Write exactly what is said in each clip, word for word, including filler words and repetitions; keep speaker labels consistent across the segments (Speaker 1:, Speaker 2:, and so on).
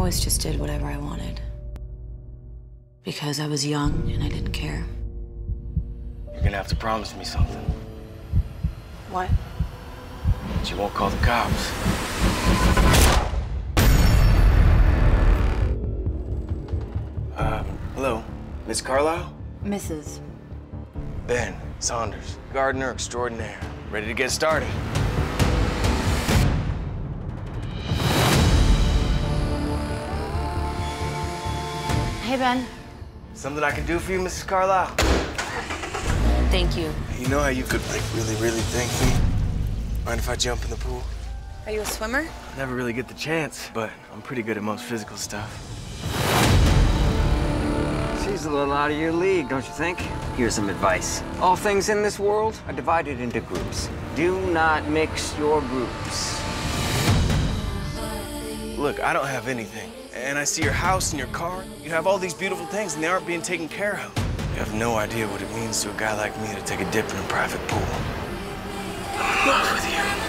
Speaker 1: always just did whatever I wanted. Because I was young and I didn't care.
Speaker 2: You're gonna have to promise me something.
Speaker 1: What?
Speaker 2: That you won't call the cops. Um, hello, Miss Carlisle?
Speaker 1: Missus
Speaker 2: Ben Saunders, gardener extraordinaire. Ready to get started.
Speaker 1: Hey, Ben.
Speaker 2: Something I can do for you, Missus Carlisle?
Speaker 1: Thank you.
Speaker 2: You know how you could, like, really, really thank me? Mind if I jump in the pool?
Speaker 1: Are you a swimmer?
Speaker 2: I never really get the chance, but I'm pretty good at most physical stuff.
Speaker 3: She's a little out of your league, don't you think? Here's some advice. All things in this world are divided into groups. Do not mix your groups.
Speaker 2: Look, I don't have anything. And I see your house and your car. You have all these beautiful things, and they aren't being taken care of. You have no idea what it means to a guy like me to take a dip in a private pool. I'm in love with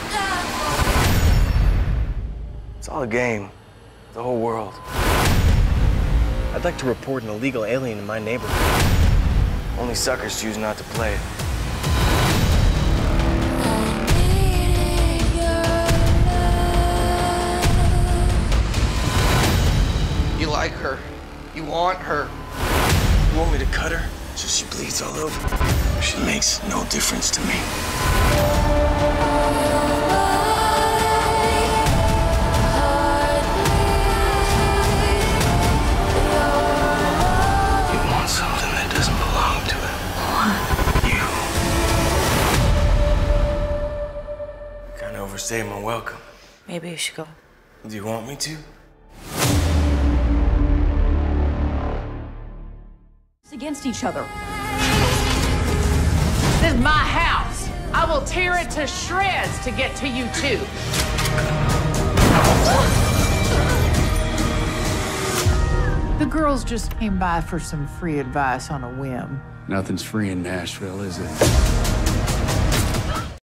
Speaker 2: you. It's all a game. The whole world. I'd like to report an illegal alien in my neighborhood. Only suckers choose not to play it.
Speaker 4: You like her. You want her.
Speaker 2: You want me to cut her so she bleeds all over? She makes no difference to me. You want something that doesn't belong to it. You. Kind of overstayed my welcome.
Speaker 1: Maybe you should go.
Speaker 2: Do you want me to?
Speaker 5: Against each other. This is my house. I will tear it to shreds to get to you too. The girls just came by for some free advice on a whim.
Speaker 6: Nothing's free in Nashville, is it?